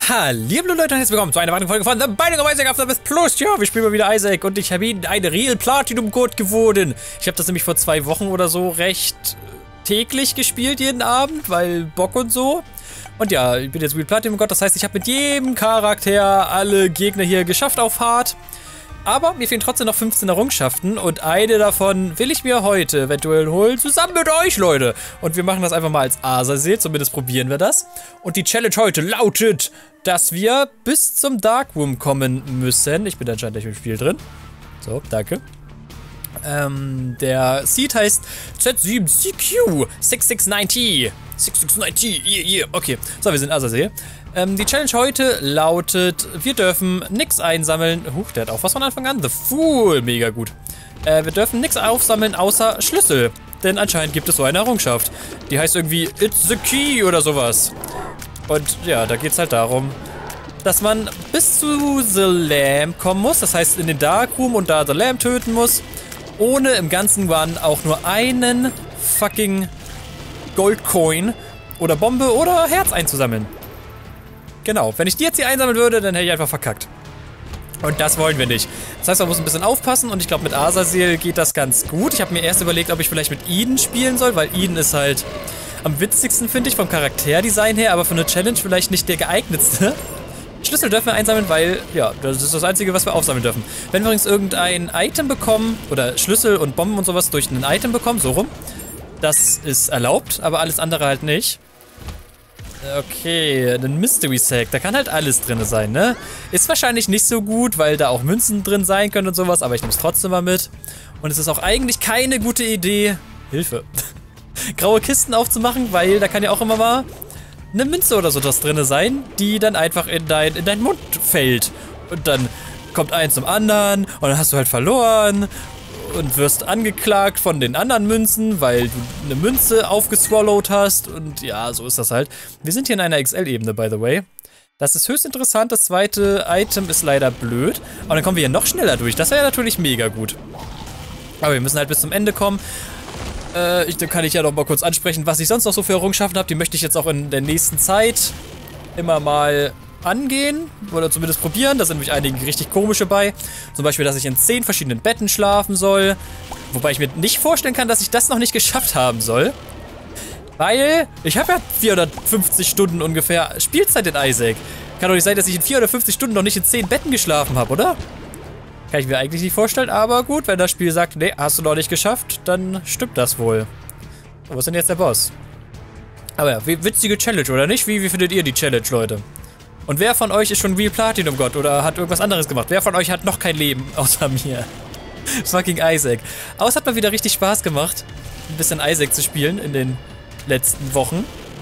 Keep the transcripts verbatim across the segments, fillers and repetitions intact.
Hallo Leute und herzlich willkommen zu einer weiteren Folge von The Binding of Isaac After Death Plus. Ja, wir spielen mal wieder Isaac und ich habe ihn ein Real Platinum Code geworden. Ich habe das nämlich vor zwei Wochen oder so recht täglich gespielt, jeden Abend, weil Bock und so. Und ja, ich bin jetzt Real Platinum God, das heißt, ich habe mit jedem Charakter alle Gegner hier geschafft auf Hard. Aber mir fehlen trotzdem noch fünfzehn Errungenschaften und eine davon will ich mir heute eventuell holen, zusammen mit euch, Leute. Und wir machen das einfach mal als Azazel, zumindest probieren wir das. Und die Challenge heute lautet, dass wir bis zum Darkroom kommen müssen. Ich bin anscheinend nicht im Spiel drin. So, danke. Ähm, der Seed heißt Z sieben C Q sechs sechs neun T. sechs sechs neun T, yeah, yeah. Okay, so, wir sind Azazel. Ähm, die Challenge heute lautet, wir dürfen nichts einsammeln. Huch, der hat auch was von Anfang an. The Fool, mega gut. Äh, wir dürfen nichts aufsammeln außer Schlüssel. Denn anscheinend gibt es so eine Errungenschaft. Die heißt irgendwie It's the Key oder sowas. Und ja, da geht es halt darum, dass man bis zu The Lamb kommen muss. Das heißt, in den Darkroom und da The Lamb töten muss. Ohne im ganzen Run auch nur einen fucking Goldcoin oder Bombe oder Herz einzusammeln. Genau, wenn ich die jetzt hier einsammeln würde, dann hätte ich einfach verkackt. Und das wollen wir nicht. Das heißt, man muss ein bisschen aufpassen und ich glaube, mit Azazel geht das ganz gut. Ich habe mir erst überlegt, ob ich vielleicht mit Eden spielen soll, weil Eden ist halt am witzigsten, finde ich, vom Charakterdesign her, aber für eine Challenge vielleicht nicht der geeignetste. Schlüssel dürfen wir einsammeln, weil, ja, das ist das Einzige, was wir aufsammeln dürfen. Wenn wir übrigens irgendein Item bekommen, oder Schlüssel und Bomben und sowas durch ein Item bekommen, so rum, das ist erlaubt, aber alles andere halt nicht. Okay, ein Mystery Sack, da kann halt alles drin sein, ne? Ist wahrscheinlich nicht so gut, weil da auch Münzen drin sein können und sowas, aber ich nehme es trotzdem mal mit. Und es ist auch eigentlich keine gute Idee, Hilfe, graue Kisten aufzumachen, weil da kann ja auch immer mal eine Münze oder so das drin sein, die dann einfach in dein, in deinen Mund fällt. Und dann kommt eins zum anderen und dann hast du halt verloren und wirst angeklagt von den anderen Münzen, weil du eine Münze aufgeswallowed hast. Und ja, so ist das halt. Wir sind hier in einer X L-Ebene, by the way. Das ist höchst interessant. Das zweite Item ist leider blöd. Aber dann kommen wir hier noch schneller durch. Das wäre ja natürlich mega gut. Aber wir müssen halt bis zum Ende kommen. Äh, ich, dann kann ich ja noch mal kurz ansprechen, was ich sonst noch so für Errungenschaften habe. Die möchte ich jetzt auch in der nächsten Zeit immer mal angehen oder zumindest probieren. Da sind nämlich einige richtig komische bei. Zum Beispiel, dass ich in zehn verschiedenen Betten schlafen soll. Wobei ich mir nicht vorstellen kann, dass ich das noch nicht geschafft haben soll. Weil ich habe ja vierhundertfünfzig Stunden ungefähr Spielzeit in Isaac. Kann doch nicht sein, dass ich in vierhundertfünfzig Stunden noch nicht in zehn Betten geschlafen habe, oder? Kann ich mir eigentlich nicht vorstellen, aber gut, wenn das Spiel sagt, nee, hast du noch nicht geschafft, dann stimmt das wohl. Und wo ist denn jetzt der Boss? Aber ja, witzige Challenge, oder nicht? Wie, wie findet ihr die Challenge, Leute? Und wer von euch ist schon Real Platinum God oder hat irgendwas anderes gemacht? Wer von euch hat noch kein Leben außer mir? Fucking Isaac. Aber es hat mal wieder richtig Spaß gemacht, ein bisschen Isaac zu spielen in den letzten Wochen.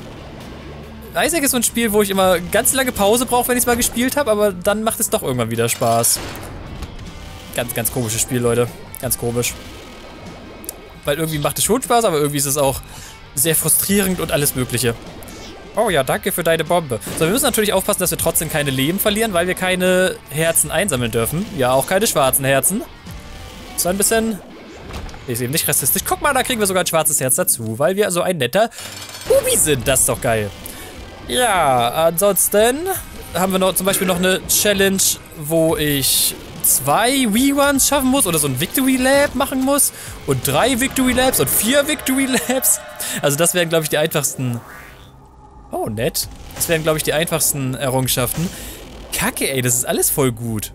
Isaac ist so ein Spiel, wo ich immer ganz lange Pause brauche, wenn ich es mal gespielt habe, aber dann macht es doch irgendwann wieder Spaß. Ganz, ganz komisches Spiel, Leute. Ganz komisch. Weil irgendwie macht es schon Spaß, aber irgendwie ist es auch sehr frustrierend und alles Mögliche. Oh ja, danke für deine Bombe. So, wir müssen natürlich aufpassen, dass wir trotzdem keine Leben verlieren, weil wir keine Herzen einsammeln dürfen. Ja, auch keine schwarzen Herzen. So ein bisschen... Ist eben nicht rassistisch. Guck mal, da kriegen wir sogar ein schwarzes Herz dazu, weil wir so ein netter Bubi sind. Das ist doch geil. Ja, ansonsten haben wir noch zum Beispiel noch eine Challenge, wo ich zwei Reruns schaffen muss oder so ein Victory Lab machen muss und drei Victory Labs und vier Victory Labs. Also das wären, glaube ich, die einfachsten... Oh, nett. Das wären, glaube ich, die einfachsten Errungenschaften. Kacke, ey, das ist alles voll gut.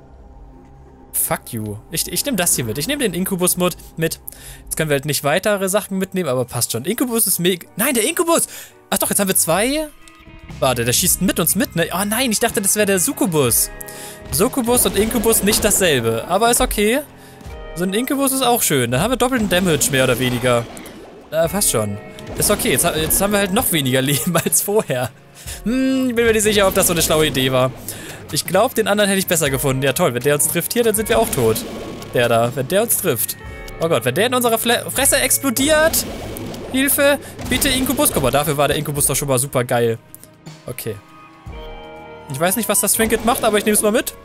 Fuck you. Ich, ich nehme das hier mit. Ich nehme den Inkubus mit. Jetzt können wir halt nicht weitere Sachen mitnehmen, aber passt schon. Inkubus ist mega... Nein, der Inkubus! Ach doch, jetzt haben wir zwei... Warte, der schießt mit uns mit, ne? Oh nein, ich dachte, das wäre der Succubus. Succubus und Inkubus nicht dasselbe. Aber ist okay. So ein Inkubus ist auch schön. Dann haben wir doppelten Damage, mehr oder weniger. Äh, passt schon. Ist okay, jetzt, jetzt haben wir halt noch weniger Leben als vorher. Hm, ich bin mir nicht sicher, ob das so eine schlaue Idee war. Ich glaube, den anderen hätte ich besser gefunden. Ja toll, wenn der uns trifft hier, dann sind wir auch tot. Der da, wenn der uns trifft. Oh Gott, wenn der in unserer Fle Fresse explodiert. Hilfe, bitte Inkubus. Guck mal, dafür war der Inkubus doch schon mal super geil. Okay. Ich weiß nicht, was das Trinket macht, aber ich nehme es mal mit.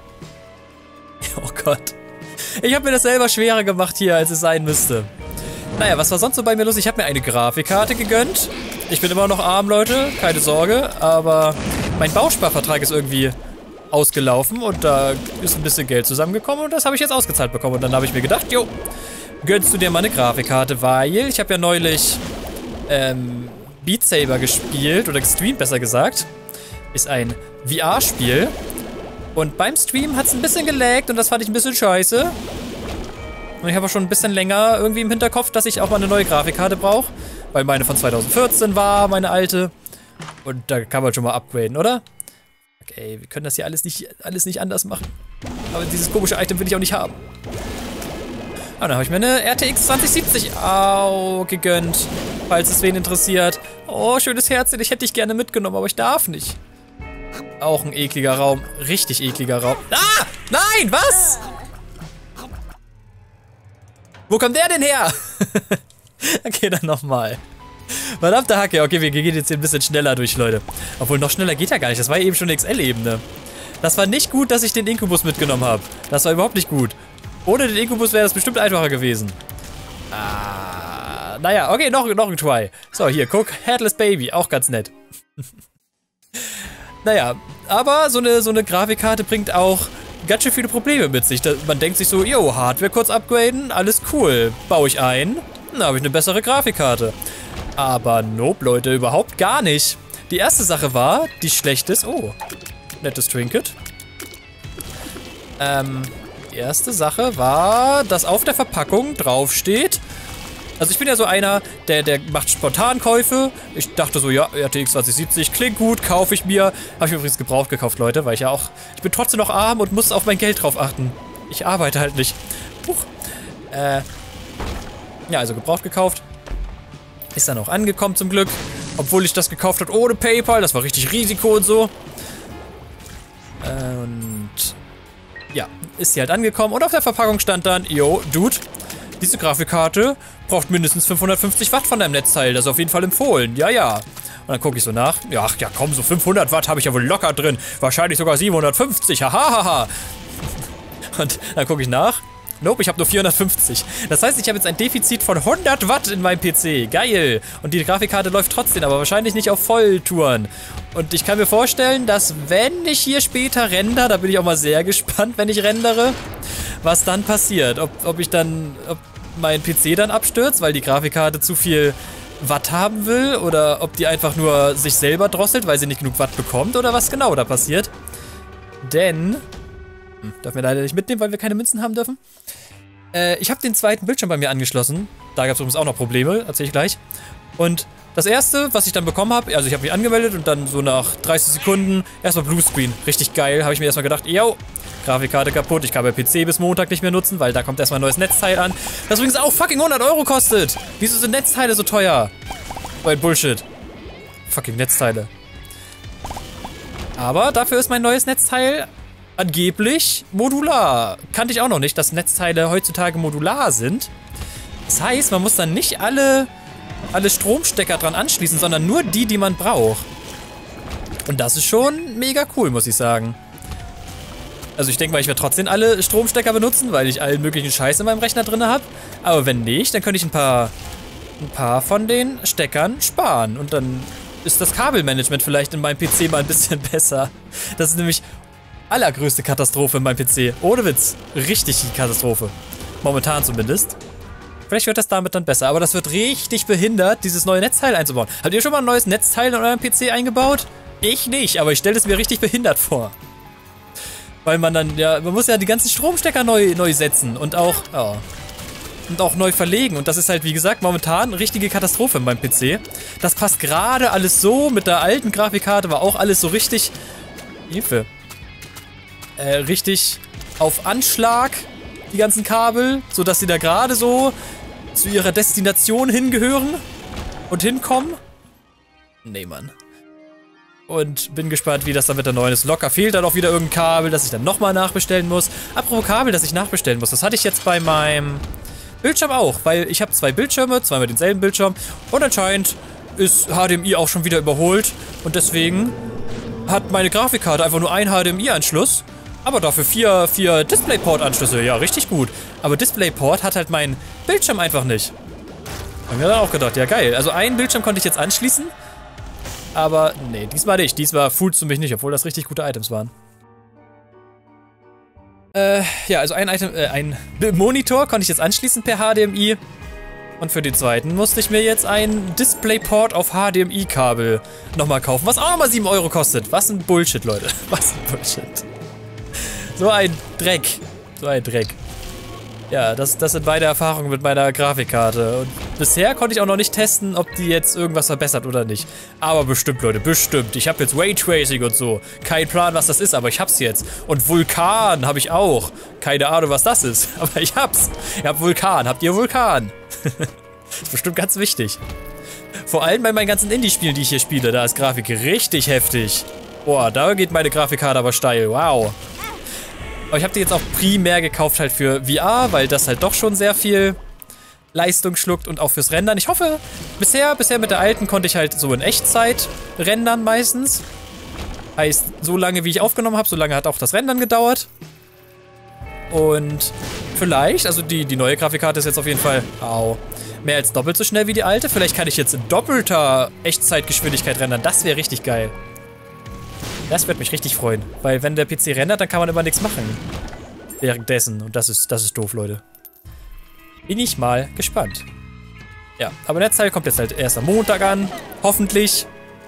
Oh Gott. Ich habe mir das selber schwerer gemacht hier, als es sein müsste. Naja, was war sonst so bei mir los? Ich habe mir eine Grafikkarte gegönnt. Ich bin immer noch arm, Leute, keine Sorge. Aber mein Bausparvertrag ist irgendwie ausgelaufen und da ist ein bisschen Geld zusammengekommen und das habe ich jetzt ausgezahlt bekommen. Und dann habe ich mir gedacht, jo, gönnst du dir mal eine Grafikkarte, weil ich habe ja neulich ähm, Beat Saber gespielt oder gestreamt, besser gesagt. Ist ein V R-Spiel und beim Stream hat es ein bisschen gelaggt und das fand ich ein bisschen scheiße. Und ich habe auch schon ein bisschen länger irgendwie im Hinterkopf, dass ich auch mal eine neue Grafikkarte brauche, weil meine von zweitausendvierzehn war, meine alte. Und da kann man schon mal upgraden, oder? Okay, wir können das hier alles nicht, alles nicht anders machen. Aber dieses komische Item will ich auch nicht haben. Ah, dann habe ich mir eine R T X zwanzig siebzig au gegönnt, falls es wen interessiert. Oh, schönes Herzchen, ich hätte dich gerne mitgenommen, aber ich darf nicht. Auch ein ekliger Raum, richtig ekliger Raum. Ah, nein, was? Wo kommt der denn her? Okay, dann nochmal. Verdammte Hacke. Okay, wir gehen jetzt hier ein bisschen schneller durch, Leute. Obwohl, noch schneller geht ja gar nicht. Das war eben schon eine X L-Ebene. Das war nicht gut, dass ich den Inkubus mitgenommen habe. Das war überhaupt nicht gut. Ohne den Inkubus wäre das bestimmt einfacher gewesen. Ah, naja, okay, noch, noch ein Try. So, hier, guck. Headless Baby. Auch ganz nett. Naja, aber so eine, so eine Grafikkarte bringt auch ganz schön viele Probleme mit sich. Da, man denkt sich so, yo, Hardware kurz upgraden, alles cool. Baue ich ein, dann habe ich eine bessere Grafikkarte. Aber nope, Leute, überhaupt gar nicht. Die erste Sache war, die schlecht ist. Oh, nettes Trinket. Ähm, die erste Sache war, dass auf der Verpackung draufsteht. Also ich bin ja so einer, der, der macht Spontankäufe. Ich dachte so, ja, R T X zwanzig siebzig, klingt gut, kaufe ich mir. Habe ich übrigens gebraucht gekauft, Leute, weil ich ja auch... Ich bin trotzdem noch arm und muss auf mein Geld drauf achten. Ich arbeite halt nicht. Huch. Äh, ja, also gebraucht gekauft. Ist dann auch angekommen zum Glück. Obwohl ich das gekauft habe ohne PayPal. Das war richtig Risiko und so. Und... ja, ist sie halt angekommen. Und auf der Verpackung stand dann, yo, Dude, diese Grafikkarte braucht mindestens fünfhundertfünfzig Watt von deinem Netzteil. Das ist auf jeden Fall empfohlen. Ja, ja. Und dann gucke ich so nach. Ja, ach, ja komm, so fünfhundert Watt habe ich ja wohl locker drin. Wahrscheinlich sogar siebenhundertfünfzig. Hahaha. Und dann gucke ich nach. Nope, ich habe nur vierhundertfünfzig. Das heißt, ich habe jetzt ein Defizit von hundert Watt in meinem P C. Geil. Und die Grafikkarte läuft trotzdem, aber wahrscheinlich nicht auf Volltouren. Und ich kann mir vorstellen, dass wenn ich hier später render, da bin ich auch mal sehr gespannt, wenn ich rendere, was dann passiert. Ob, ob ich dann, ob mein P C dann abstürzt, weil die Grafikkarte zu viel Watt haben will, oder ob die einfach nur sich selber drosselt, weil sie nicht genug Watt bekommt, oder was genau da passiert. Denn... Hm, darf mir leider nicht mitnehmen, weil wir keine Münzen haben dürfen. Äh, ich habe den zweiten Bildschirm bei mir angeschlossen. Da gab es übrigens auch noch Probleme, erzähle ich gleich. Und das erste, was ich dann bekommen habe, also ich habe mich angemeldet und dann so nach dreißig Sekunden erstmal Bluescreen. Richtig geil, habe ich mir erstmal gedacht, yo, Grafikkarte kaputt, ich kann mein P C bis Montag nicht mehr nutzen, weil da kommt erstmal ein neues Netzteil an. Das übrigens auch fucking hundert Euro kostet. Wieso sind Netzteile so teuer? Weil Bullshit. Fucking Netzteile. Aber dafür ist mein neues Netzteil angeblich modular. Kannte ich auch noch nicht, dass Netzteile heutzutage modular sind. Das heißt, man muss dann nicht alle, alle Stromstecker dran anschließen, sondern nur die, die man braucht. Und das ist schon mega cool, muss ich sagen. Also ich denke mal, ich werde trotzdem alle Stromstecker benutzen, weil ich allen möglichen Scheiß in meinem Rechner drin habe. Aber wenn nicht, dann könnte ich ein paar, ein paar von den Steckern sparen. Und dann ist das Kabelmanagement vielleicht in meinem P C mal ein bisschen besser. Das ist nämlich allergrößte Katastrophe in meinem P C. Ohne Witz. Richtig die Katastrophe. Momentan zumindest. Vielleicht wird das damit dann besser. Aber das wird richtig behindert, dieses neue Netzteil einzubauen. Habt ihr schon mal ein neues Netzteil in eurem P C eingebaut? Ich nicht, aber ich stelle es mir richtig behindert vor. Weil man dann, ja, man muss ja die ganzen Stromstecker neu, neu setzen und auch, ja, und auch neu verlegen. Und das ist halt, wie gesagt, momentan eine richtige Katastrophe in meinem P C. Das passt gerade alles so. Mit der alten Grafikkarte war auch alles so richtig, Hilfe, äh, richtig auf Anschlag, die ganzen Kabel, sodass sie da gerade so zu ihrer Destination hingehören und hinkommen. Nee, Mann. Und bin gespannt, wie das dann mit der neuen ist. Locker fehlt dann auch wieder irgendein Kabel, das ich dann nochmal nachbestellen muss. Apropos Kabel, das ich nachbestellen muss. Das hatte ich jetzt bei meinem Bildschirm auch, weil ich habe zwei Bildschirme, zweimal denselben Bildschirm. Und anscheinend ist H D M I auch schon wieder überholt. Und deswegen hat meine Grafikkarte einfach nur einen H D M I-Anschluss. Aber dafür vier, vier DisplayPort-Anschlüsse. Ja, richtig gut. Aber DisplayPort hat halt meinen Bildschirm einfach nicht. Hab mir dann auch gedacht, ja geil. Also einen Bildschirm konnte ich jetzt anschließen. Aber nee, diesmal nicht. Diesmal fühlst du mich nicht, obwohl das richtig gute Items waren. Äh, ja, also ein Item, äh, ein Monitor konnte ich jetzt anschließen per H D M I. Und für den zweiten musste ich mir jetzt ein DisplayPort auf H D M I-Kabel nochmal kaufen, was auch nochmal sieben Euro kostet. Was ein Bullshit, Leute. Was ein Bullshit. So ein Dreck. So ein Dreck. Ja, das, das sind meine Erfahrungen mit meiner Grafikkarte. Und bisher konnte ich auch noch nicht testen, ob die jetzt irgendwas verbessert oder nicht. Aber bestimmt, Leute, bestimmt. Ich habe jetzt Raytracing und so. Kein Plan, was das ist, aber ich hab's jetzt. Und Vulkan habe ich auch. Keine Ahnung, was das ist, aber ich hab's. Ihr habt Vulkan. Habt ihr Vulkan? Ist bestimmt ganz wichtig. Vor allem bei meinen ganzen Indie-Spielen, die ich hier spiele. Da ist Grafik richtig heftig. Boah, da geht meine Grafikkarte aber steil. Wow. Aber ich habe die jetzt auch primär gekauft halt für V R, weil das halt doch schon sehr viel Leistung schluckt und auch fürs Rendern. Ich hoffe, bisher, bisher mit der alten konnte ich halt so in Echtzeit rendern meistens. Heißt, so lange wie ich aufgenommen habe, so lange hat auch das Rendern gedauert. Und vielleicht, also die, die neue Grafikkarte ist jetzt auf jeden Fall, au, mehr als doppelt so schnell wie die alte. Vielleicht kann ich jetzt in doppelter Echtzeitgeschwindigkeit rendern. Das wäre richtig geil. Das wird mich richtig freuen, weil wenn der P C rendert, dann kann man immer nichts machen. Währenddessen. Und das ist, das ist doof, Leute. Bin ich mal gespannt. Ja, aber Netzteil kommt jetzt halt erst am Montag an. Hoffentlich.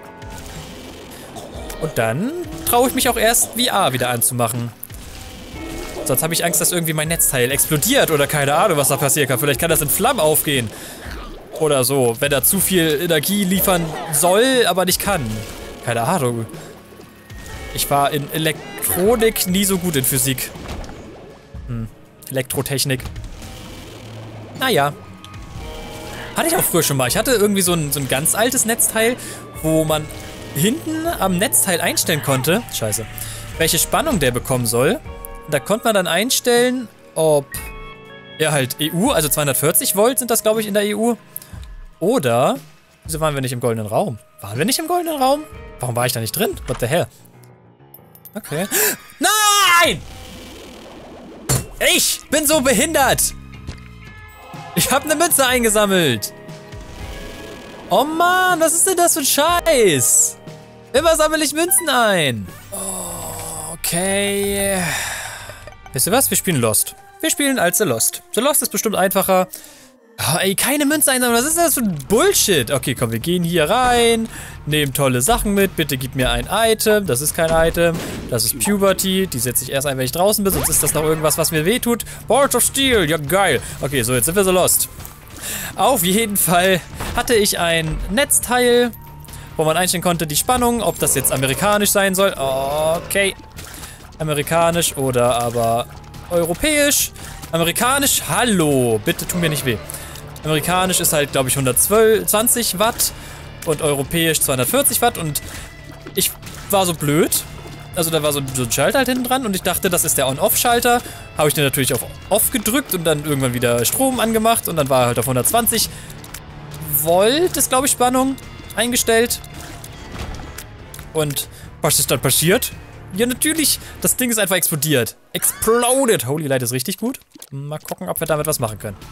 Und dann traue ich mich auch erst V R wieder anzumachen. Sonst habe ich Angst, dass irgendwie mein Netzteil explodiert oder keine Ahnung, was da passieren kann. Vielleicht kann das in Flammen aufgehen. Oder so, wenn er zu viel Energie liefern soll, aber nicht kann. Keine Ahnung. Ich war in Elektronik nie so gut in Physik. Hm, Elektrotechnik. Naja. Hatte ich auch früher schon mal. Ich hatte irgendwie so ein, so ein ganz altes Netzteil, wo man hinten am Netzteil einstellen konnte, scheiße, welche Spannung der bekommen soll. Da konnte man dann einstellen, ob er halt E U, also zweihundertvierzig Volt sind das, glaube ich, in der E U. Oder, wieso waren wir nicht im goldenen Raum? Waren wir nicht im goldenen Raum? Warum war ich da nicht drin? What the hell? Okay. Nein! Ich bin so behindert! Ich habe eine Münze eingesammelt! Oh Mann, was ist denn das für ein Scheiß? Immer sammle ich Münzen ein. Oh, okay. Wisst ihr was? Wir spielen Lost. Wir spielen als The Lost. The Lost ist bestimmt einfacher. Oh, ey, keine Münze einsammeln. Was ist das für ein Bullshit? Okay, komm, wir gehen hier rein. Nehmen tolle Sachen mit. Bitte gib mir ein Item. Das ist kein Item. Das ist Puberty. Die setze ich erst ein, wenn ich draußen bin. Sonst ist das noch irgendwas, was mir wehtut. Balls of Steel. Ja, geil. Okay, so, jetzt sind wir so lost. Auf jeden Fall hatte ich ein Netzteil, wo man einstellen konnte, die Spannung, ob das jetzt amerikanisch sein soll. Okay. Amerikanisch oder aber europäisch. Amerikanisch, hallo. Bitte tu mir nicht weh. Amerikanisch ist halt, glaube ich, hundertzwanzig Watt und europäisch zweihundertvierzig Watt und ich war so blöd, also da war so, so ein Schalter halt hinten dran und ich dachte, das ist der On-Off-Schalter, habe ich den natürlich auf Off gedrückt und dann irgendwann wieder Strom angemacht und dann war er halt auf hundertzwanzig Volt, ist glaube ich Spannung, eingestellt und was ist dann passiert? Ja, natürlich, das Ding ist einfach explodiert. Exploded. Holy Light ist richtig gut. Mal gucken, ob wir damit was machen können.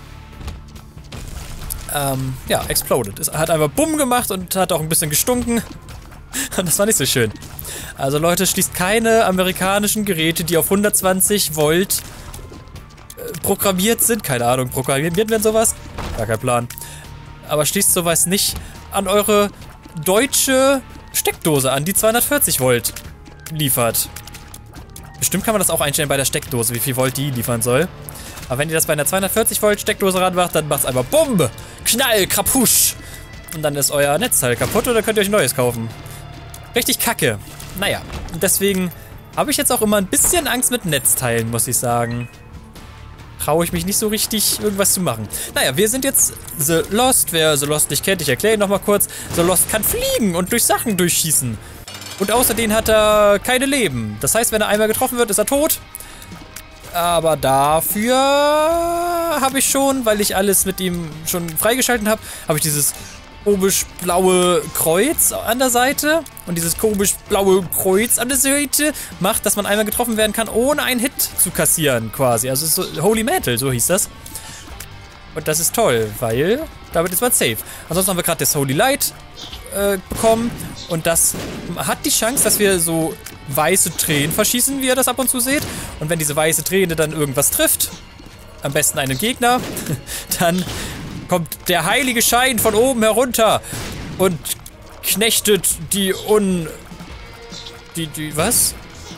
Ähm, ja, exploded. Es hat einfach Bumm gemacht und hat auch ein bisschen gestunken. Und das war nicht so schön. Also Leute, schließt keine amerikanischen Geräte, die auf hundertzwanzig Volt äh, programmiert sind. Keine Ahnung, programmiert werden sowas? Gar kein Plan. Aber schließt sowas nicht an eure deutsche Steckdose an, die zweihundertvierzig Volt liefert. Bestimmt kann man das auch einstellen bei der Steckdose, wie viel Volt die liefern soll. Aber wenn ihr das bei einer zweihundertvierzig Volt Steckdose ranmacht, dann macht es einfach Bumm, Knall, Krapusch. Und dann ist euer Netzteil kaputt oder könnt ihr euch ein neues kaufen. Richtig kacke. Naja, und deswegen habe ich jetzt auch immer ein bisschen Angst mit Netzteilen, muss ich sagen. Traue ich mich nicht so richtig, irgendwas zu machen. Naja, wir sind jetzt The Lost. Wer The Lost nicht kennt, ich erkläre ihn nochmal kurz. The Lost kann fliegen und durch Sachen durchschießen. Und außerdem hat er keine Leben. Das heißt, wenn er einmal getroffen wird, ist er tot. Aber dafür habe ich schon, weil ich alles mit ihm schon freigeschalten habe, habe ich dieses komisch-blaue Kreuz an der Seite. Und dieses komisch-blaue Kreuz an der Seite macht, dass man einmal getroffen werden kann, ohne einen Hit zu kassieren quasi. Also es ist so Holy Mantle, so hieß das. Und das ist toll, weil damit ist man safe. Ansonsten haben wir gerade das Holy Light äh, bekommen. Und das hat die Chance, dass wir so weiße Tränen verschießen, wie ihr das ab und zu seht. Und wenn diese weiße Träne dann irgendwas trifft, am besten einen Gegner, dann kommt der heilige Schein von oben herunter und knechtet die un... Die, die, was?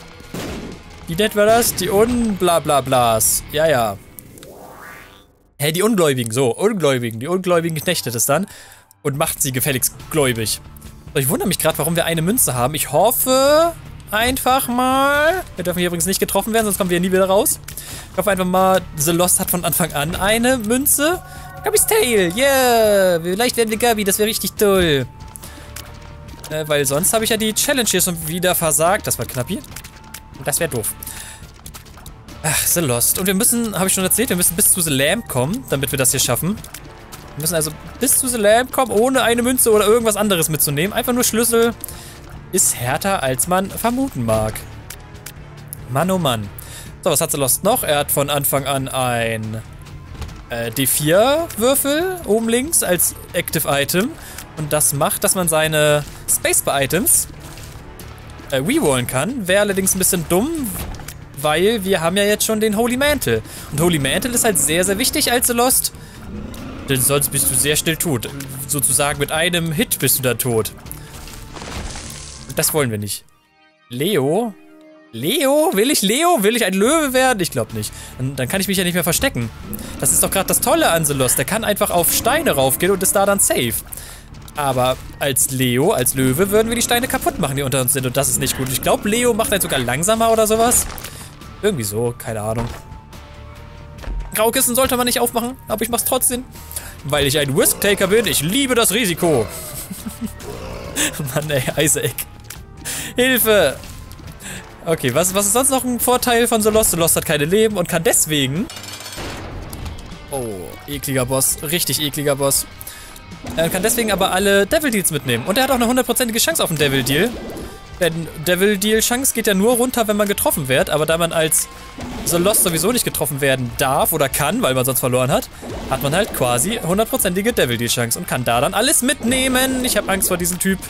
Wie nennt man das? Die un-Blablablas. Ja, ja. Hä, hey, die Ungläubigen, so, Ungläubigen. Die Ungläubigen knechtet es dann und macht sie gefälligst gläubig. So, ich wundere mich gerade, warum wir eine Münze haben. Ich hoffe einfach mal... Wir dürfen hier übrigens nicht getroffen werden, sonst kommen wir hier nie wieder raus. Ich hoffe einfach mal, The Lost hat von Anfang an eine Münze. Gabby's Tail, yeah! Vielleicht werden wir Gabby, das wäre richtig toll. Äh, weil sonst habe ich ja die Challenge hier schon wieder versagt. Das war knappi. Das wäre doof. Ach, The Lost. Und wir müssen, habe ich schon erzählt, wir müssen bis zu The Lamp kommen, damit wir das hier schaffen. Wir müssen also bis zu The Lamp kommen, ohne eine Münze oder irgendwas anderes mitzunehmen. Einfach nur Schlüssel. Ist härter, als man vermuten mag. Mann, oh Mann. So, was hat The Lost noch? Er hat von Anfang an ein äh, D vier Würfel oben links als Active Item. Und das macht, dass man seine Spacebar-Items äh, rerollen kann. Wäre allerdings ein bisschen dumm, weil wir haben ja jetzt schon den Holy Mantle. Und Holy Mantle ist halt sehr, sehr wichtig als The Lost. Denn sonst bist du sehr schnell tot. Sozusagen mit einem Hit bist du da tot. Das wollen wir nicht. Leo? Leo? Will ich Leo? Will ich ein Löwe werden? Ich glaube nicht. Dann, dann kann ich mich ja nicht mehr verstecken. Das ist doch gerade das Tolle an The Lost. Der kann einfach auf Steine raufgehen und ist da dann safe. Aber als Leo, als Löwe, würden wir die Steine kaputt machen, die unter uns sind. Und das ist nicht gut. Ich glaube, Leo macht halt sogar langsamer oder sowas. Irgendwie so, keine Ahnung. Graukissen sollte man nicht aufmachen, aber ich mach's trotzdem. Weil ich ein Risk-Taker bin. Ich liebe das Risiko. Mann, ey, Isaac. Hilfe! Okay, was, was ist sonst noch ein Vorteil von The Lost? The Lost hat keine Leben und kann deswegen... Oh, ekliger Boss. Richtig ekliger Boss. Er kann deswegen aber alle Devil Deals mitnehmen. Und er hat auch eine hundertprozentige Chance auf einen Devil Deal. Denn Devil Deal Chance geht ja nur runter, wenn man getroffen wird. Aber da man als The Lost sowieso nicht getroffen werden darf oder kann, weil man sonst verloren hat, hat man halt quasi hundertprozentige Devil Deal Chance und kann da dann alles mitnehmen. Ich habe Angst vor diesem Typ.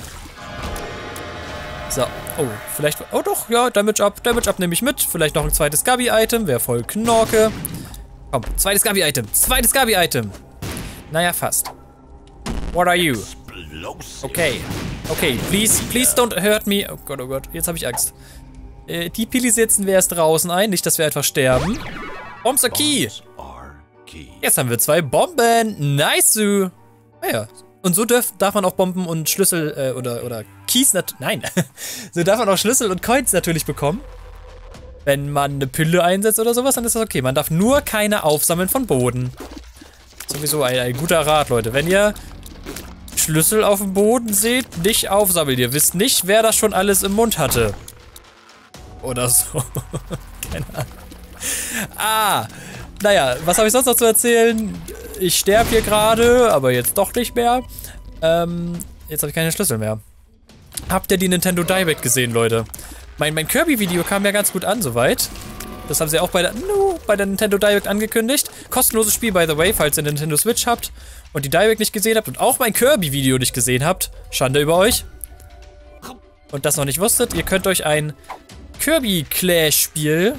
So, oh, vielleicht... Oh doch, ja, Damage Up. Damage Up nehme ich mit. Vielleicht noch ein zweites Gabby-Item. Wäre voll Knorke. Komm, zweites Gabby-Item. Zweites Gabby-Item. Naja, fast. What are you? Okay. Okay, please, please don't hurt me. Oh Gott, oh Gott, jetzt habe ich Angst. Äh, die Pili setzen wir erst draußen ein, nicht, dass wir einfach sterben. Bombs are key. Jetzt haben wir zwei Bomben. Nice. Naja. Und so darf, darf man auch Bomben und Schlüssel, äh, oder, oder Keys, nat- nein. So darf man auch Schlüssel und Coins natürlich bekommen. Wenn man eine Pille einsetzt oder sowas, dann ist das okay. Man darf nur keine aufsammeln von Boden. Sowieso ein, ein guter Rat, Leute. Wenn ihr Schlüssel auf dem Boden seht, nicht aufsammeln. Ihr wisst nicht, wer das schon alles im Mund hatte. Oder so. Keine Ahnung. Ah, naja, was habe ich sonst noch zu erzählen? Ich sterbe hier gerade, aber jetzt doch nicht mehr. Ähm, jetzt habe ich keine Schlüssel mehr. Habt ihr die Nintendo Direct gesehen, Leute? Mein, mein Kirby-Video kam ja ganz gut an, soweit. Das haben sie auch bei der, no, bei der Nintendo Direct angekündigt. Kostenloses Spiel, by the way, falls ihr Nintendo Switch habt und die Direct nicht gesehen habt und auch mein Kirby-Video nicht gesehen habt. Schande über euch. Und das noch nicht wusstet, ihr könnt euch ein Kirby-Clash-Spiel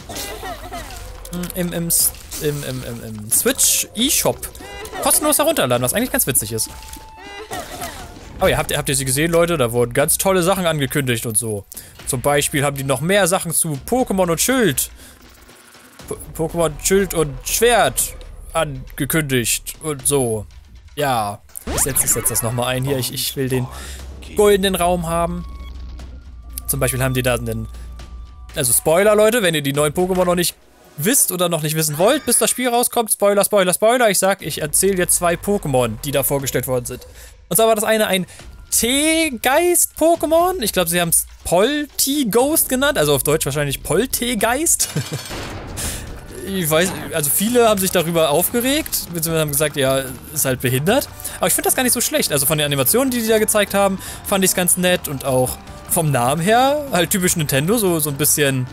im, im, im, im, im, im Switch eShop kostenlos herunterladen, was eigentlich ganz witzig ist. Oh ja, habt ihr, habt ihr sie gesehen, Leute? Da wurden ganz tolle Sachen angekündigt und so. Zum Beispiel haben die noch mehr Sachen zu Pokémon und Schild. Pokémon Schild und Schwert angekündigt und so. Ja, ich setze ich setz das nochmal ein hier. Ich, ich will den goldenen Raum haben. Zum Beispiel haben die da einen... Also Spoiler, Leute, wenn ihr die neuen Pokémon noch nicht wisst oder noch nicht wissen wollt, bis das Spiel rauskommt. Spoiler, Spoiler, Spoiler. Ich sag, ich erzähle jetzt zwei Pokémon, die da vorgestellt worden sind. Und zwar war das eine ein T-Geist-Pokémon. Ich glaube, sie haben es Polteageist genannt. Also auf Deutsch wahrscheinlich Polteageist. Ich weiß, also viele haben sich darüber aufgeregt. Beziehungsweise haben gesagt, ja, ist halt behindert. Aber ich finde das gar nicht so schlecht. Also von den Animationen, die die da gezeigt haben, fand ich es ganz nett. Und auch vom Namen her, halt typisch Nintendo, so, so ein bisschen...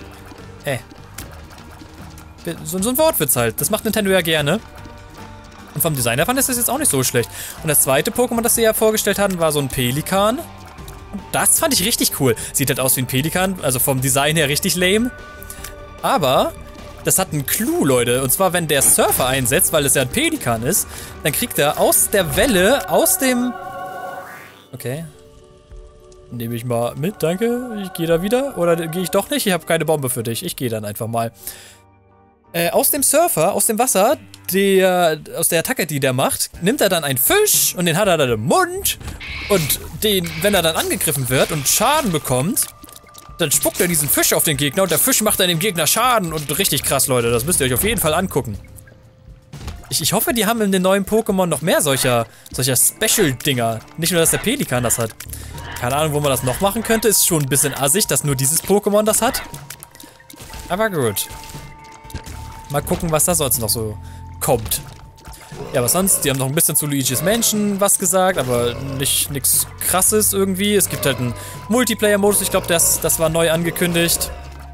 Äh. So, so ein Wortwitz halt. Das macht Nintendo ja gerne. Und vom Designer fand ich das jetzt auch nicht so schlecht. Und das zweite Pokémon, das sie ja vorgestellt hatten, war so ein Pelikan. Und das fand ich richtig cool. Sieht halt aus wie ein Pelikan, also vom Design her richtig lame. Aber das hat einen Clou, Leute. Und zwar, wenn der Surfer einsetzt, weil es ja ein Pelikan ist, dann kriegt er aus der Welle, aus dem... Okay. Nehme ich mal mit, danke. Ich gehe da wieder. Oder gehe ich doch nicht? Ich habe keine Bombe für dich. Ich gehe dann einfach mal. Äh, aus dem Surfer, aus dem Wasser, der, aus der Attacke, die der macht, nimmt er dann einen Fisch und den hat er dann im Mund. Und den, wenn er dann angegriffen wird und Schaden bekommt, dann spuckt er diesen Fisch auf den Gegner und der Fisch macht dann dem Gegner Schaden. Und richtig krass, Leute. Das müsst ihr euch auf jeden Fall angucken. Ich, ich hoffe, die haben in den neuen Pokémon noch mehr solcher, solcher Special-Dinger. Nicht nur, dass der Pelikan das hat. Keine Ahnung, wo man das noch machen könnte. Ist schon ein bisschen assig, dass nur dieses Pokémon das hat. Aber gut. Mal gucken, was da sonst noch so kommt. Ja, was sonst? Die haben noch ein bisschen zu Luigi's Mansion was gesagt, aber nicht nichts Krasses irgendwie. Es gibt halt einen Multiplayer-Modus. Ich glaube, das, das war neu angekündigt.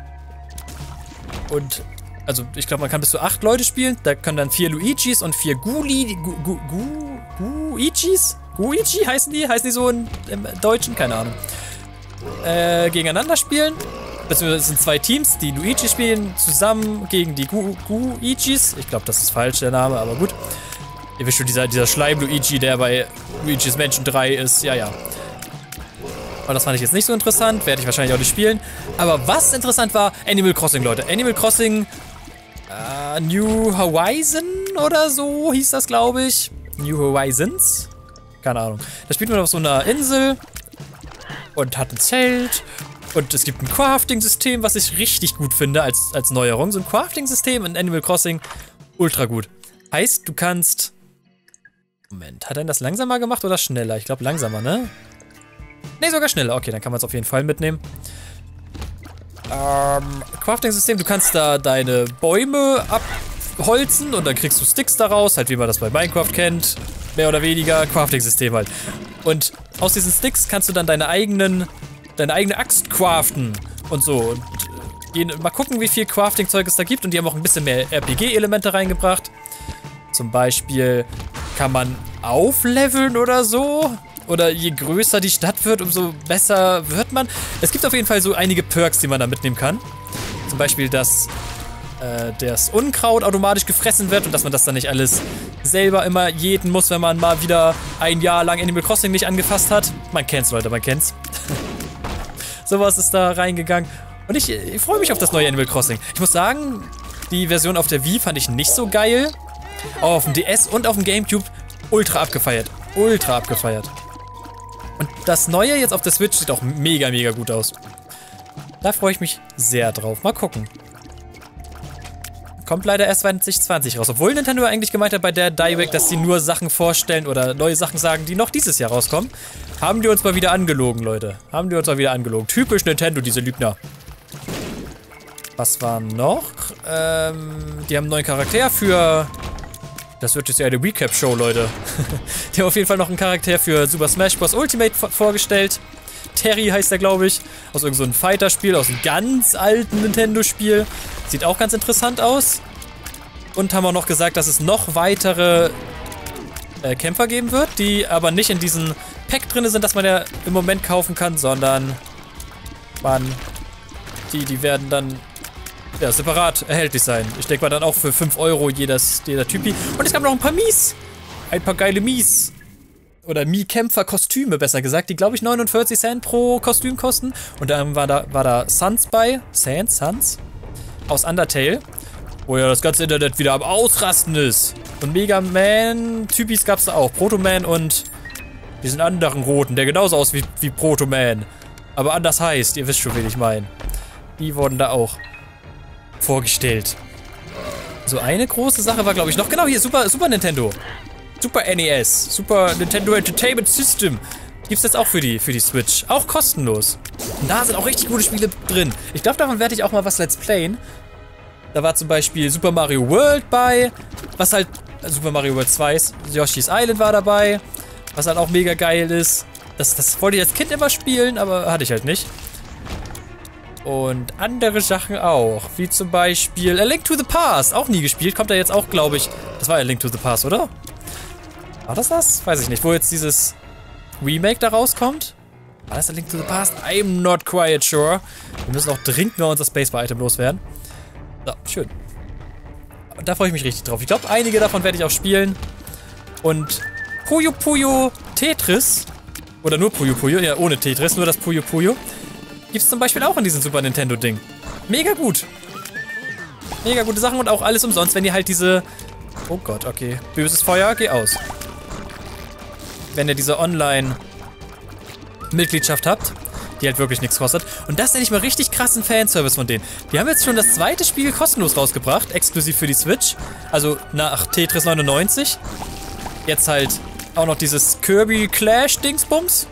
Und, also, ich glaube, man kann bis zu acht Leute spielen. Da können dann vier Luigis und vier Guli... Gu, Gu, Gu, Guigis? Guigi heißen die? Heißen die so in, im Deutschen? Keine Ahnung. Äh, gegeneinander spielen. Beziehungsweise es sind zwei Teams, die Luigi spielen zusammen gegen die Gu Guigis. Ich glaube, das ist falsch, der Name, aber gut. Ihr wisst schon, dieser, dieser Schleim-Luigi, der bei Luigi's Mansion drei ist. Ja, ja. Und das fand ich jetzt nicht so interessant. Werde ich wahrscheinlich auch nicht spielen. Aber was interessant war, Animal Crossing, Leute. Animal Crossing äh, New Horizon oder so hieß das, glaube ich. New Horizons? Keine Ahnung. Da spielt man auf so einer Insel und hat ein Zelt. Und es gibt ein Crafting-System, was ich richtig gut finde als, als Neuerung. So ein Crafting-System in Animal Crossing, ultra gut. Heißt, du kannst... Moment, hat er das langsamer gemacht oder schneller? Ich glaube langsamer, ne? Ne, sogar schneller. Okay, dann kann man es auf jeden Fall mitnehmen. Ähm, Crafting-System, du kannst da deine Bäume abholzen und dann kriegst du Sticks daraus, halt wie man das bei Minecraft kennt. Mehr oder weniger Crafting-System halt. Und aus diesen Sticks kannst du dann deine eigenen... deine eigene Axt craften und so. Und gehen, mal gucken, wie viel Crafting-Zeug es da gibt. Und die haben auch ein bisschen mehr R P G-Elemente reingebracht. Zum Beispiel kann man aufleveln oder so. Oder je größer die Stadt wird, umso besser wird man. Es gibt auf jeden Fall so einige Perks, die man da mitnehmen kann. Zum Beispiel, dass äh, das Unkraut automatisch gefressen wird und dass man das dann nicht alles selber immer jäten muss, wenn man mal wieder ein Jahr lang Animal Crossing nicht angefasst hat. Man kennt's, Leute, man kennt's. Sowas ist da reingegangen. Und ich, ich freue mich auf das neue Animal Crossing. Ich muss sagen, die Version auf der Wii fand ich nicht so geil. Aber auf dem D S und auf dem Gamecube ultra abgefeiert. Ultra abgefeiert. Und das neue jetzt auf der Switch sieht auch mega, mega gut aus. Da freue ich mich sehr drauf. Mal gucken. Kommt leider erst zwanzig zwanzig raus. Obwohl Nintendo eigentlich gemeint hat bei der Direct, dass sie nur Sachen vorstellen oder neue Sachen sagen, die noch dieses Jahr rauskommen. Haben die uns mal wieder angelogen, Leute. Haben die uns mal wieder angelogen. Typisch Nintendo, diese Lügner. Was war noch? Ähm, die haben einen neuen Charakter für... Das wird jetzt ja eine Recap-Show, Leute. Die haben auf jeden Fall noch einen Charakter für Super Smash Bros. Ultimate vorgestellt. Terry heißt er, glaube ich. Aus irgendeinem so Fighter-Spiel, aus einem ganz alten Nintendo-Spiel. Sieht auch ganz interessant aus. Und haben auch noch gesagt, dass es noch weitere äh, Kämpfer geben wird, die aber nicht in diesen Pack drin sind, dass man ja im Moment kaufen kann, sondern man, die, die werden dann ja, separat erhältlich sein. Ich denke mal dann auch für fünf Euro jedes, jeder Typi. Und es gab noch ein paar Mies. Ein paar geile Mies. Oder Mii-Kämpfer-Kostüme, besser gesagt, die, glaube ich, neunundvierzig Cent pro Kostüm kosten. Und dann war da, war da Sans bei. Sans? Sans? Aus Undertale. Wo ja das ganze Internet wieder am Ausrasten ist. Und Mega Man-Typis gab es da auch. Proto-Man und diesen anderen roten, der genauso aussieht wie, wie Proto-Man. Aber anders heißt, ihr wisst schon, wen ich meine. Die wurden da auch vorgestellt. So eine große Sache war, glaube ich, noch genau hier, Super, Super Nintendo. Super N E S, Super Nintendo Entertainment System. Gibt es jetzt auch für die, für die Switch. Auch kostenlos. Und da sind auch richtig gute Spiele drin. Ich glaube, davon werde ich auch mal was Let's Playen. Da war zum Beispiel Super Mario World bei. Was halt, Super Mario World zwei, Yoshi's Island war dabei. Was halt auch mega geil ist. Das, das wollte ich als Kind immer spielen, aber hatte ich halt nicht. Und andere Sachen auch. Wie zum Beispiel A Link to the Past. Auch nie gespielt. Kommt da jetzt auch, glaube ich. Das war A Link to the Past, oder? War das das? Weiß ich nicht. Wo jetzt dieses Remake da rauskommt? War das A Link to the Past? I'm not quite sure. Wir müssen auch dringend mal unser Spacebar-Item loswerden. So, schön. Und da freue ich mich richtig drauf. Ich glaube, einige davon werde ich auch spielen. Und Puyo Puyo Tetris, oder nur Puyo Puyo, ja, ohne Tetris, nur das Puyo Puyo, gibt es zum Beispiel auch in diesem Super Nintendo-Ding. Mega gut. Mega gute Sachen und auch alles umsonst, wenn ihr halt diese... Oh Gott, okay. Böses Feuer, geh aus. Wenn ihr diese Online-Mitgliedschaft habt, die halt wirklich nichts kostet. Und das nenne ich mal richtig krassen Fanservice von denen. Die haben jetzt schon das zweite Spiel kostenlos rausgebracht, exklusiv für die Switch. Also nach Tetris neunundneunzig. Jetzt halt auch noch dieses Kirby Clash Dingsbums.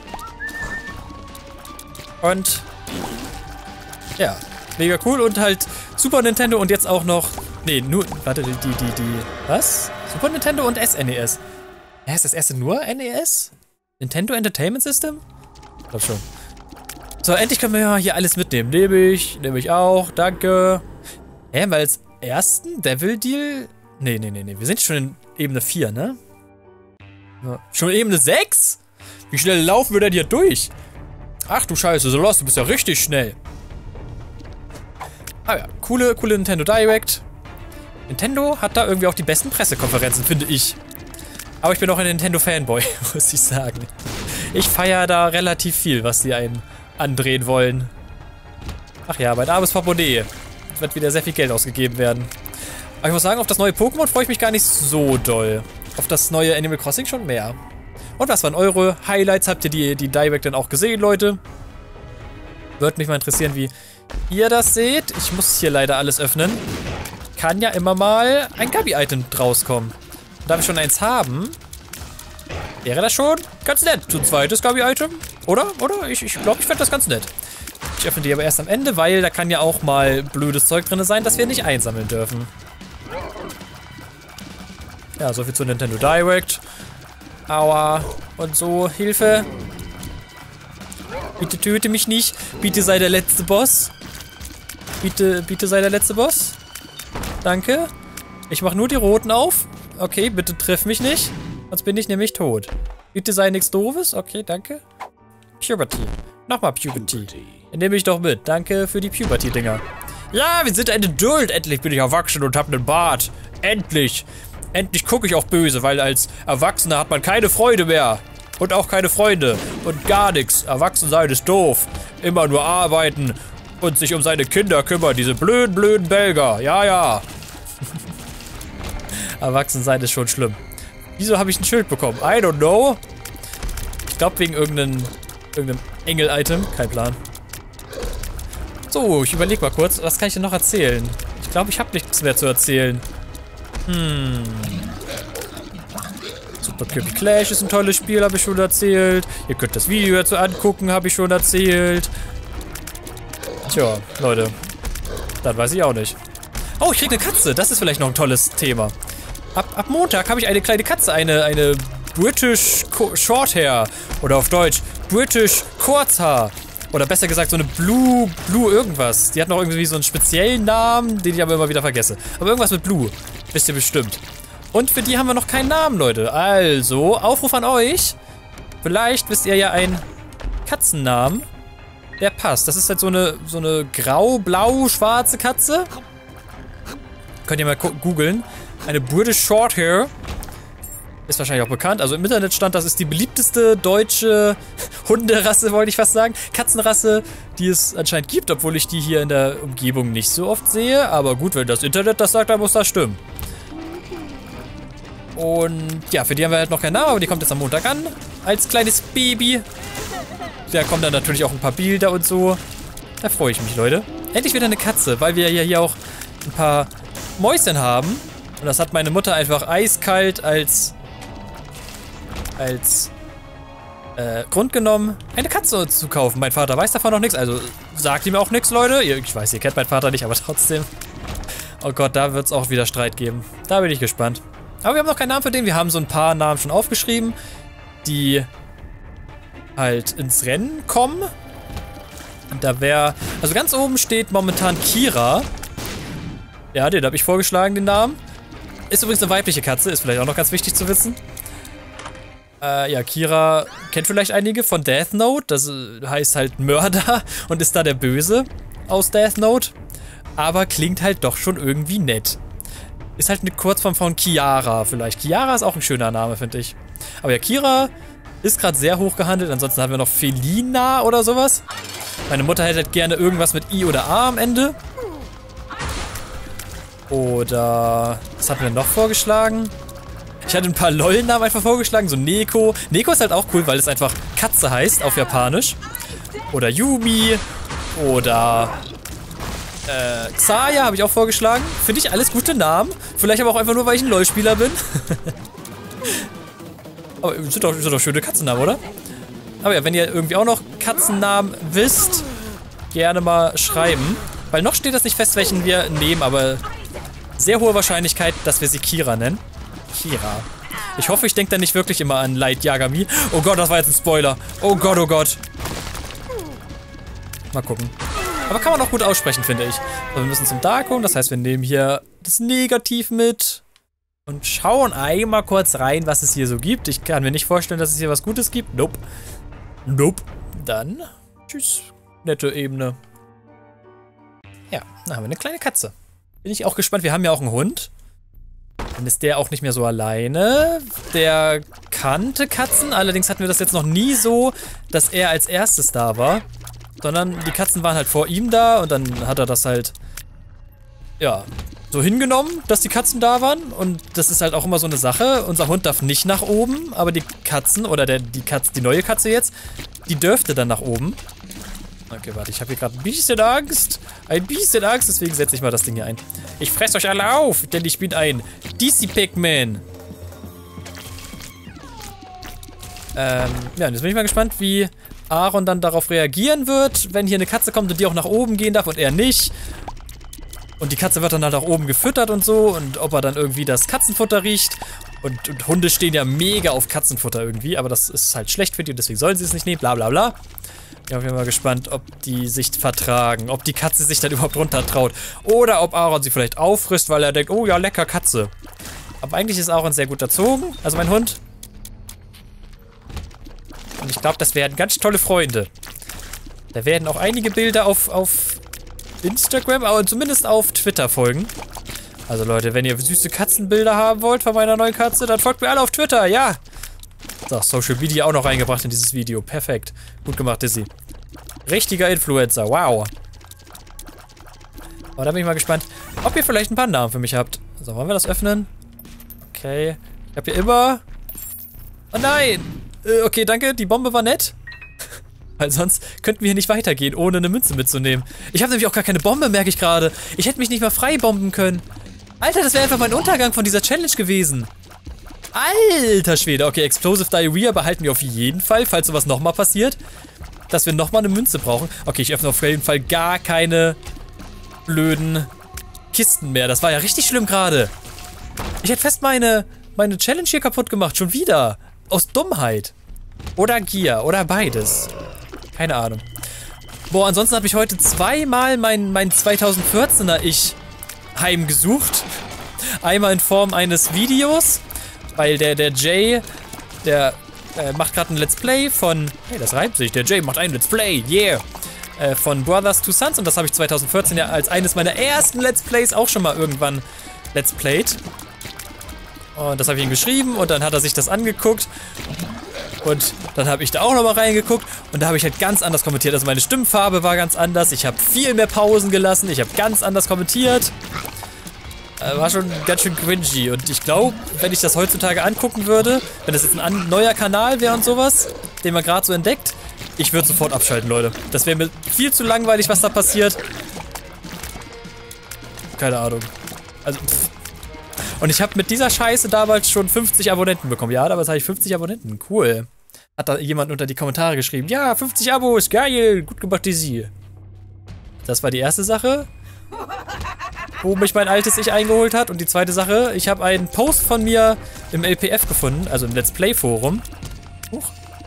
Und ja, mega cool. Und halt Super Nintendo und jetzt auch noch... Nee, nur... Warte, die, die, die... Was? Super Nintendo und S N E S. Ja, ist das erste nur N E S? Nintendo Entertainment System? Ich glaube schon. So, endlich können wir ja hier alles mitnehmen. Nehme ich, nehme ich auch, danke. Hä, weil als ersten Devil Deal... Nee, nee, nee, nee, wir sind schon in Ebene vier, ne? Ja. Schon Ebene sechs? Wie schnell laufen wir denn hier durch? Ach du Scheiße, so los, du bist ja richtig schnell. Ah ja, coole, coole Nintendo Direct. Nintendo hat da irgendwie auch die besten Pressekonferenzen, finde ich. Aber ich bin auch ein Nintendo-Fanboy, muss ich sagen. Ich feiere da relativ viel, was sie einem andrehen wollen. Ach ja, mein armes Portemonnaie. Wird wieder sehr viel Geld ausgegeben werden. Aber ich muss sagen, auf das neue Pokémon freue ich mich gar nicht so doll. Auf das neue Animal Crossing schon mehr. Und was waren eure Highlights? Habt ihr die, die Direct dann auch gesehen, Leute? Würde mich mal interessieren, wie ihr das seht. Ich muss hier leider alles öffnen. Kann ja immer mal ein Gabi-Item draus kommen. Und da wir schon eins haben, wäre das schon ganz nett. So ein zweites Gabi-Item. Oder? Oder? Ich glaube, ich, glaub, ich fände das ganz nett. Ich öffne die aber erst am Ende, weil da kann ja auch mal blödes Zeug drin sein, das wir nicht einsammeln dürfen. Ja, soviel zu Nintendo Direct. Aua. Und so, Hilfe. Bitte töte mich nicht. Bitte sei der letzte Boss. Bitte, bitte sei der letzte Boss. Danke. Ich mache nur die roten auf. Okay, bitte triff mich nicht. Sonst bin ich nämlich tot. Bitte sei nichts Doofes. Okay, danke. Puberty. Nochmal Puberty. Nehme ich doch mit. Danke für die Puberty-Dinger. Ja, wir sind ein Adult. Endlich bin ich erwachsen und habe einen Bart. Endlich. Endlich gucke ich auch böse, weil als Erwachsener hat man keine Freude mehr. Und auch keine Freunde. Und gar nichts. Erwachsen sein ist doof. Immer nur arbeiten und sich um seine Kinder kümmern. Diese blöden, blöden Belger. Ja, ja. Erwachsen sein ist schon schlimm. Wieso habe ich ein Schild bekommen? I don't know. Ich glaube wegen irgendeinem, irgendeinem Engel-Item. Kein Plan. So, ich überlege mal kurz. Was kann ich denn noch erzählen? Ich glaube, ich habe nichts mehr zu erzählen. Hm. Super Kirby Clash ist ein tolles Spiel, habe ich schon erzählt. Ihr könnt das Video dazu angucken, habe ich schon erzählt. Tja, Leute. Das weiß ich auch nicht. Oh, ich krieg eine Katze. Das ist vielleicht noch ein tolles Thema. Ab, ab Montag habe ich eine kleine Katze. Eine, eine British Shorthair. Oder auf Deutsch British Kurzhaar. Oder besser gesagt so eine Blue, Blue irgendwas. Die hat noch irgendwie so einen speziellen Namen, den ich aber immer wieder vergesse. Aber irgendwas mit Blue. Wisst ihr bestimmt. Und für die haben wir noch keinen Namen, Leute. Also, Aufruf an euch. Vielleicht wisst ihr ja einen Katzennamen, der passt. Das ist halt so eine, so eine grau-blau-schwarze Katze. Könnt ihr mal googeln. Eine British Shorthair. Ist wahrscheinlich auch bekannt. Also im Internet stand, das ist die beliebteste deutsche Hunderasse, wollte ich fast sagen. Katzenrasse, die es anscheinend gibt, obwohl ich die hier in der Umgebung nicht so oft sehe. Aber gut, wenn das Internet das sagt, dann muss das stimmen. Und ja, für die haben wir halt noch keinen Namen, aber die kommt jetzt am Montag an. Als kleines Baby. Da kommen dann natürlich auch ein paar Bilder und so. Da freue ich mich, Leute. Endlich wieder eine Katze, weil wir ja hier auch ein paar Mäuschen haben. Und das hat meine Mutter einfach eiskalt als, als äh, Grund genommen, eine Katze zu kaufen. Mein Vater weiß davon noch nichts, also sagt ihm auch nichts, Leute. Ich weiß, ihr kennt meinen Vater nicht, aber trotzdem. Oh Gott, da wird es auch wieder Streit geben. Da bin ich gespannt. Aber wir haben noch keinen Namen für den. Wir haben so ein paar Namen schon aufgeschrieben, die halt ins Rennen kommen. Und da wäre... Also ganz oben steht momentan Kira. Ja, den habe ich vorgeschlagen, den Namen. Ist übrigens eine weibliche Katze, ist vielleicht auch noch ganz wichtig zu wissen. Äh, ja, Kira kennt vielleicht einige von Death Note. Das äh, heißt halt Mörder und ist da der Böse aus Death Note. Aber klingt halt doch schon irgendwie nett. Ist halt eine Kurzform von Chiara vielleicht. Chiara ist auch ein schöner Name, finde ich. Aber ja, Kira ist gerade sehr hoch gehandelt. Ansonsten haben wir noch Felina oder sowas. Meine Mutter hätte halt gerne irgendwas mit I oder A am Ende. Oder was hatten wir noch vorgeschlagen? Ich hatte ein paar LOL-Namen einfach vorgeschlagen. So Neko. Neko ist halt auch cool, weil es einfach Katze heißt auf Japanisch. Oder Yumi. Oder äh, Xayah habe ich auch vorgeschlagen. Finde ich alles gute Namen. Vielleicht aber auch einfach nur, weil ich ein LOL-Spieler bin. Aber sind doch, sind doch schöne Katzennamen, oder? Aber ja, wenn ihr irgendwie auch noch Katzennamen wisst, gerne mal schreiben. Weil noch steht das nicht fest, welchen wir nehmen, aber sehr hohe Wahrscheinlichkeit, dass wir sie Kira nennen. Kira. Ich hoffe, ich denke da nicht wirklich immer an Light Yagami. Oh Gott, das war jetzt ein Spoiler. Oh Gott, oh Gott. Mal gucken. Aber kann man auch gut aussprechen, finde ich. So, wir müssen zum Darkroom, das heißt, wir nehmen hier das Negativ mit. Und schauen einmal kurz rein, was es hier so gibt. Ich kann mir nicht vorstellen, dass es hier was Gutes gibt. Nope. Nope. Dann, tschüss. Nette Ebene. Ja, dann haben wir eine kleine Katze. Bin ich auch gespannt. Wir haben ja auch einen Hund. Dann ist der auch nicht mehr so alleine. Der kannte Katzen. Allerdings hatten wir das jetzt noch nie so, dass er als erstes da war. Sondern die Katzen waren halt vor ihm da. Und dann hat er das halt, ja, so hingenommen, dass die Katzen da waren. Und das ist halt auch immer so eine Sache. Unser Hund darf nicht nach oben. Aber die Katzen, oder der, die Katze, die neue Katze jetzt, die dürfte dann nach oben. Okay, warte, ich habe hier gerade ein bisschen Angst. Ein bisschen Angst, deswegen setze ich mal das Ding hier ein. Ich fresse euch alle auf, denn ich bin ein D C Pac-Man. Ähm, ja, jetzt bin ich mal gespannt, wie Aaron dann darauf reagieren wird, wenn hier eine Katze kommt und die auch nach oben gehen darf und er nicht. Und die Katze wird dann halt nach oben gefüttert und so. Und ob er dann irgendwie das Katzenfutter riecht. Und, und Hunde stehen ja mega auf Katzenfutter irgendwie. Aber das ist halt schlecht für die, deswegen sollen sie es nicht nehmen. Bla bla bla. Ja, ich bin mal gespannt, ob die sich vertragen. Ob die Katze sich dann überhaupt runter traut. Oder ob Aaron sie vielleicht auffrisst, weil er denkt, oh ja, lecker Katze. Aber eigentlich ist Aaron sehr gut erzogen. Also mein Hund. Und ich glaube, das werden ganz tolle Freunde. Da werden auch einige Bilder auf, auf Instagram, aber zumindest auf Twitter folgen. Also Leute, wenn ihr süße Katzenbilder haben wollt von meiner neuen Katze, dann folgt mir alle auf Twitter, ja! So, Social Media auch noch reingebracht in dieses Video. Perfekt. Gut gemacht, Dizzy. Richtiger Influencer, wow. Aber da bin ich mal gespannt, ob ihr vielleicht ein paar Namen für mich habt. So, wollen wir das öffnen? Okay. Ich hab hier immer... Oh nein! Äh, okay, danke, die Bombe war nett. Weil sonst könnten wir hier nicht weitergehen, ohne eine Münze mitzunehmen. Ich habe nämlich auch gar keine Bombe, merke ich gerade. Ich hätte mich nicht mal frei bomben können. Alter, das wäre einfach mein Untergang von dieser Challenge gewesen. Alter Schwede. Okay, Explosive Diarrhea behalten wir auf jeden Fall, falls sowas nochmal passiert. Dass wir nochmal eine Münze brauchen. Okay, ich öffne auf jeden Fall gar keine blöden Kisten mehr. Das war ja richtig schlimm gerade. Ich hätte fest meine, meine Challenge hier kaputt gemacht. Schon wieder. Aus Dummheit. Oder Gier. Oder beides. Keine Ahnung. Boah, ansonsten habe ich heute zweimal mein, mein zweitausendvierzehner Ich heimgesucht. Einmal in Form eines Videos, weil der, der Jay, der äh, macht gerade ein Let's Play von, hey, das reimt sich, der Jay macht ein Let's Play, yeah, äh, von Brothers Two Sons und das habe ich zweitausendvierzehn ja als eines meiner ersten Let's Plays auch schon mal irgendwann Let's Played. Und das habe ich ihm geschrieben und dann hat er sich das angeguckt. Und dann habe ich da auch nochmal reingeguckt und da habe ich halt ganz anders kommentiert. Also meine Stimmfarbe war ganz anders. Ich habe viel mehr Pausen gelassen. Ich habe ganz anders kommentiert. Äh, war schon ganz schön cringy. Und ich glaube, wenn ich das heutzutage angucken würde, wenn das jetzt ein an neuer Kanal wäre und sowas, den man gerade so entdeckt, ich würde sofort abschalten, Leute. Das wäre mir viel zu langweilig, was da passiert. Keine Ahnung. Also, pff. Und ich habe mit dieser Scheiße damals schon fünfzig Abonnenten bekommen. Ja, damals habe ich fünfzig Abonnenten. Cool. Hat da jemand unter die Kommentare geschrieben. Ja, fünfzig Abos, geil. Gut gemacht, Dizzy. Das war die erste Sache, wo mich mein altes Ich eingeholt hat. Und die zweite Sache, ich habe einen Post von mir im L P F gefunden, also im Let's Play Forum. Huch.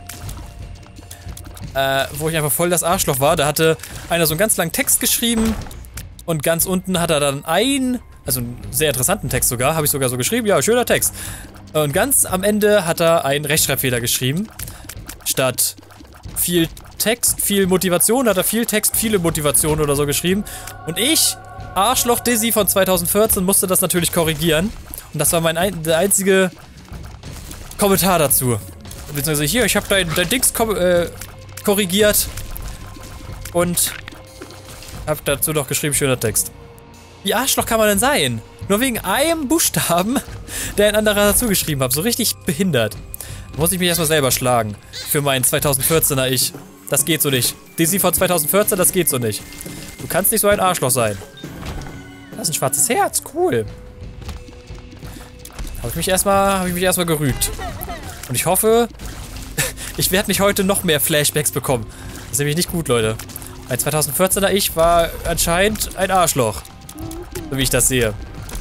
Äh, wo ich einfach voll das Arschloch war. Da hatte einer so einen ganz langen Text geschrieben. Und ganz unten hat er dann ein Also einen sehr interessanten Text sogar. Habe ich sogar so geschrieben. Ja, schöner Text. Und ganz am Ende hat er einen Rechtschreibfehler geschrieben. Statt viel Text, viel Motivation, hat er viel Text, viele Motivation oder so geschrieben. Und ich, Arschloch Dizzy von zweitausendvierzehn, musste das natürlich korrigieren. Und das war mein ein, der einzige Kommentar dazu. Beziehungsweise hier, ich habe dein, dein Dings äh, korrigiert. Und habe dazu noch geschrieben, schöner Text. Wie Arschloch kann man denn sein? Nur wegen einem Buchstaben, der ein anderer dazu geschrieben hat. So richtig behindert. Da muss ich mich erstmal selber schlagen. Für meinen zweitausendvierzehner Ich. Das geht so nicht. Dizzy von zweitausendvierzehn, das geht so nicht. Du kannst nicht so ein Arschloch sein. Das ist ein schwarzes Herz, cool. Habe ich mich erstmal, habe ich mich erstmal gerügt. Und ich hoffe, ich werde nicht heute noch mehr Flashbacks bekommen. Das ist nämlich nicht gut, Leute. Mein zweitausendvierzehner Ich war anscheinend ein Arschloch. So wie ich das sehe.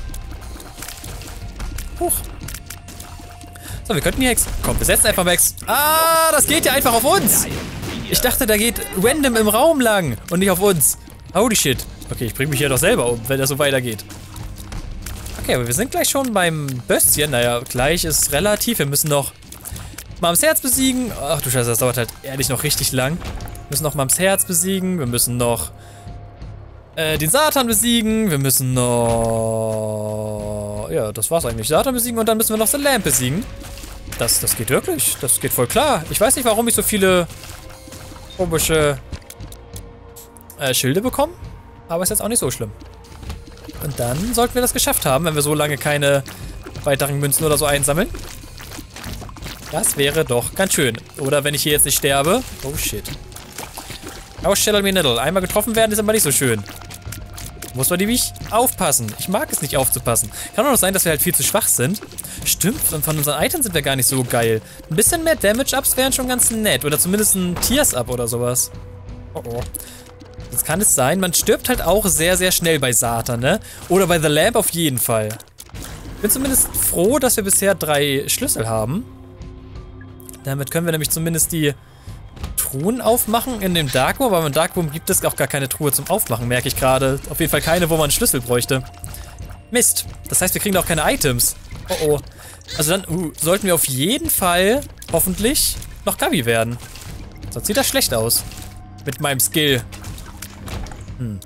Huch. So, wir könnten hier Hex. Komm, wir setzen einfach Max. Ah, das geht ja einfach auf uns. Ich dachte, da geht random im Raum lang und nicht auf uns. Holy shit. Okay, ich bringe mich hier doch selber um, wenn das so weitergeht. Okay, aber wir sind gleich schon beim Böstchen. Naja, gleich ist relativ. Wir müssen noch Mams Herz besiegen. Ach du Scheiße, das dauert halt ehrlich noch richtig lang. Wir müssen noch Mams Herz besiegen. Wir müssen noch äh, den Satan besiegen. Wir müssen noch... Ja, das war's eigentlich. Satan besiegen und dann müssen wir noch The Lamp besiegen. Das, das geht wirklich. Das geht voll klar. Ich weiß nicht, warum ich so viele komische äh, Schilde bekomme. Aber ist jetzt auch nicht so schlimm. Und dann sollten wir das geschafft haben, wenn wir so lange keine weiteren Münzen oder so einsammeln. Das wäre doch ganz schön. Oder wenn ich hier jetzt nicht sterbe. Oh shit. Oh shit, me niddle. Einmal getroffen werden ist aber nicht so schön. Muss man nämlich aufpassen. Ich mag es nicht aufzupassen. Kann auch noch sein, dass wir halt viel zu schwach sind. Stimmt, und von unseren Items sind wir gar nicht so geil. Ein bisschen mehr Damage-Ups wären schon ganz nett. Oder zumindest ein Tears-Up oder sowas. Oh oh. Jetzt kann es sein, man stirbt halt auch sehr, sehr schnell bei Satan, ne? Oder bei The Lamp auf jeden Fall. Ich bin zumindest froh, dass wir bisher drei Schlüssel haben. Damit können wir nämlich zumindest die Truhen aufmachen in dem Darkroom. Aber im Darkroom gibt es auch gar keine Truhe zum Aufmachen, merke ich gerade. Auf jeden Fall keine, wo man einen Schlüssel bräuchte. Mist. Das heißt, wir kriegen auch keine Items. Oh oh. Also dann uh, sollten wir auf jeden Fall, hoffentlich, noch Gabi werden. Sonst sieht das schlecht aus. Mit meinem Skill. Hm.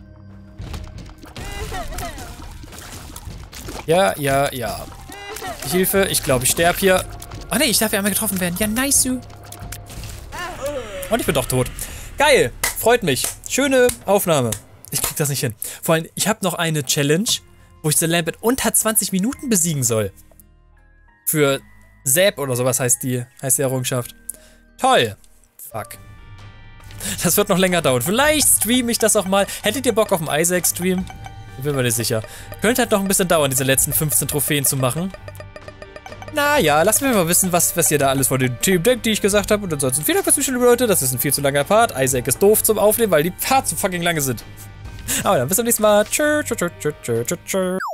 Ja, ja, ja. Hilfe, ich glaube, ich sterbe hier. Ach nee, ich darf ja einmal getroffen werden. Ja, nice. Und ich bin doch tot. Geil, freut mich. Schöne Aufnahme. Ich krieg das nicht hin. Vor allem, ich habe noch eine Challenge, wo ich The Lamp in unter zwanzig Minuten besiegen soll. Für Zap oder sowas heißt die, heißt die Errungenschaft. Toll. Fuck. Das wird noch länger dauern. Vielleicht streame ich das auch mal. Hättet ihr Bock auf einen Isaac-Stream? Ich bin mir nicht sicher. Könnte halt noch ein bisschen dauern, diese letzten fünfzehn Trophäen zu machen. Naja, lasst mir mal wissen, was, was ihr da alles von den Themen denkt, die ich gesagt habe. Und ansonsten vielen Dank fürs Zuschauen, Leute. Das ist ein viel zu langer Part. Isaac ist doof zum Aufnehmen, weil die Parts so fucking lange sind. Aber dann bis zum nächsten Mal. Tschö, tschö, tschö, tschö, tschö, tschö.